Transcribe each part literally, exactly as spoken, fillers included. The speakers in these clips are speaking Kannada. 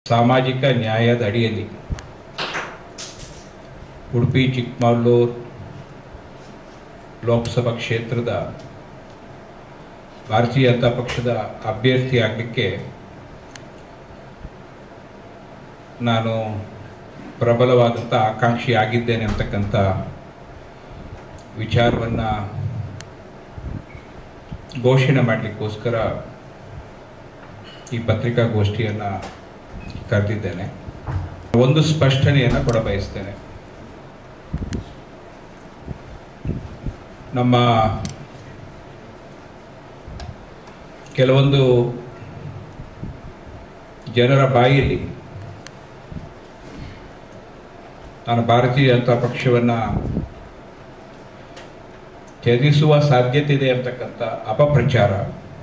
ಸಾಮಾಜಿಕ ನ್ಯಾಯದ ಅಡಿಯಲ್ಲಿ ಉಡುಪಿ ಚಿಕ್ಕಮಗಳೂರು ಲೋಕಸಭಾ ಕ್ಷೇತ್ರದ ಭಾರತೀಯ ಜನತಾ ಪಕ್ಷದ ಅಭ್ಯರ್ಥಿ ಆಗಲಿಕ್ಕೆ ನಾನು ಪ್ರಬಲವಾದಂಥ ಆಕಾಂಕ್ಷಿ ಆಗಿದ್ದೇನೆ ಅಂತಕ್ಕಂಥ ವಿಚಾರವನ್ನು ಘೋಷಣೆ ಮಾಡಲಿಕ್ಕೋಸ್ಕರ ಈ ಪತ್ರಿಕಾಗೋಷ್ಠಿಯನ್ನು ಕರೆದಿದ್ದೇನೆ. ಒಂದು ಸ್ಪಷ್ಟನೆಯನ್ನು ಕೊಡ ಬಯಸ್ತೇನೆ. ನಮ್ಮ ಕೆಲವೊಂದು ಜನರ ಬಾಯಲ್ಲಿ ನಾನು ಭಾರತೀಯ ಜನತಾ ಪಕ್ಷವನ್ನು ತ್ಯಜಿಸುವ ಸಾಧ್ಯತೆ ಇದೆ ಅಂತಕ್ಕಂಥ ಅಪಪ್ರಚಾರ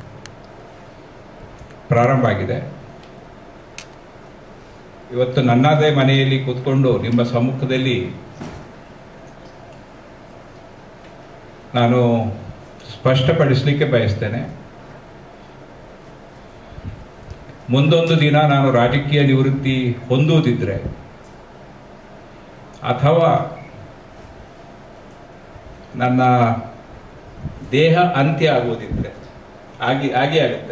ಪ್ರಾರಂಭ ಆಗಿದೆ. ಇವತ್ತು ನನ್ನದೇ ಮನೆಯಲ್ಲಿ ಕೂತ್ಕೊಂಡು ನಿಮ್ಮ ಸಮ್ಮುಖದಲ್ಲಿ ನಾನು ಸ್ಪಷ್ಟಪಡಿಸಲಿಕ್ಕೆ ಬಯಸ್ತೇನೆ. ಮುಂದೊಂದು ದಿನ ನಾನು ರಾಜಕೀಯ ನಿವೃತ್ತಿ ಹೊಂದುವುದಿದ್ರೆ ಅಥವಾ ನನ್ನ ದೇಹ ಅಂತ್ಯ ಆಗುವುದಿದ್ರೆ ಆಗಿ ಆಗೇ ಆಗುತ್ತೆ,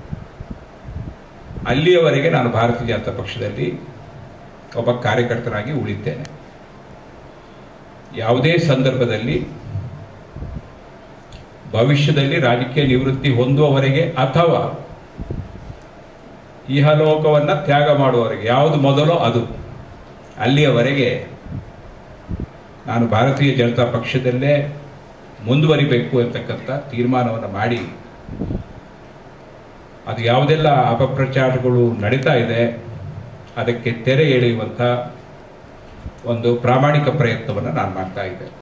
ಅಲ್ಲಿಯವರೆಗೆ ನಾನು ಭಾರತೀಯ ಜನತಾ ಪಕ್ಷದಲ್ಲಿ ಒಬ್ಬ ಕಾರ್ಯಕರ್ತನಾಗಿ ಉಳಿತೇನೆ. ಯಾವುದೇ ಸಂದರ್ಭದಲ್ಲಿ ಭವಿಷ್ಯದಲ್ಲಿ ರಾಜಕೀಯ ನಿವೃತ್ತಿ ಹೊಂದುವವರೆಗೆ ಅಥವಾ ಇಹಲೋಕವನ್ನು ತ್ಯಾಗ ಮಾಡುವವರೆಗೆ ಯಾವುದು ಮೊದಲೋ ಅದು, ಅಲ್ಲಿಯವರೆಗೆ ನಾನು ಭಾರತೀಯ ಜನತಾ ಪಕ್ಷದಲ್ಲೇ ಮುಂದುವರಿಬೇಕು ಅಂತಕ್ಕಂಥ ತೀರ್ಮಾನವನ್ನು ಮಾಡಿ, ಅದು ಯಾವುದೆಲ್ಲ ಅಪಪ್ರಚಾರಗಳು ನಡೀತಾ ಇದೆ ಅದಕ್ಕೆ ತೆರೆ ಎಳೆಯುವಂಥ ಒಂದು ಪ್ರಾಮಾಣಿಕ ಪ್ರಯತ್ನವನ್ನು ನಾನು ಮಾಡ್ತಾ ಇದ್ದೆ.